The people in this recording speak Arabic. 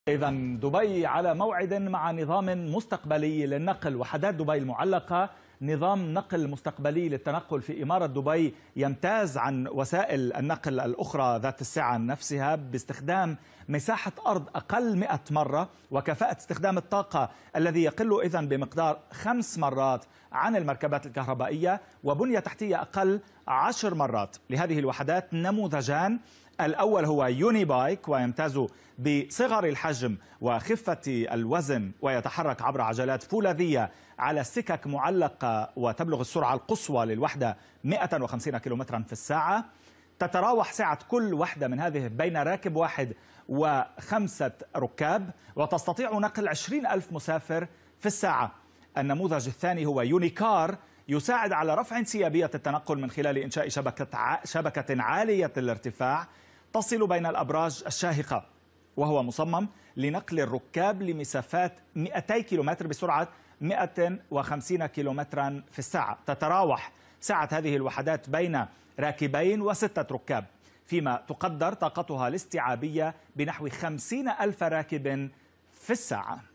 إذا دبي على موعد مع نظام مستقبلي للنقل. وحدات دبي المعلقة نظام نقل مستقبلي للتنقل في إمارة دبي يمتاز عن وسائل النقل الأخرى ذات السعة نفسها باستخدام مساحة أرض أقل 100 مرة وكفاءة استخدام الطاقة الذي يقل إذن بمقدار 5 مرات عن المركبات الكهربائية وبنية تحتية أقل 10 مرات. لهذه الوحدات نموذجان، الأول هو يوني بايك ويمتاز بصغر الحجم وخفة الوزن ويتحرك عبر عجلات فولاذية على سكك معلقة وتبلغ السرعة القصوى للوحدة 150 كيلومترا في الساعة. تتراوح سعة كل وحدة من هذه بين راكب واحد و5 ركاب وتستطيع نقل 20,000 مسافر في الساعة. النموذج الثاني هو يونيكار، يساعد على رفع انسيابية التنقل من خلال إنشاء شبكة عالية الارتفاع تصل بين الأبراج الشاهقة، وهو مصمم لنقل الركاب لمسافات 200 كيلومتر بسرعة 150 كيلومترا في الساعة. تتراوح سعة هذه الوحدات بين راكبين و6 ركاب، فيما تقدر طاقتها الاستيعابية بنحو 50,000 راكب في الساعة.